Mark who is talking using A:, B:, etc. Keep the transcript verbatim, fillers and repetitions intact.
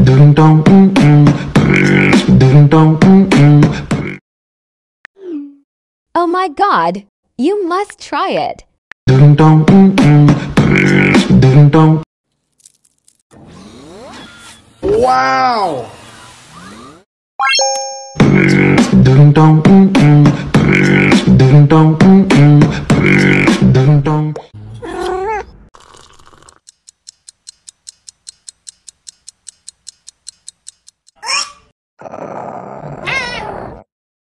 A: Oh my God! You must try it.
B: Wow!
C: Ding dong, mm mm. Ding dong.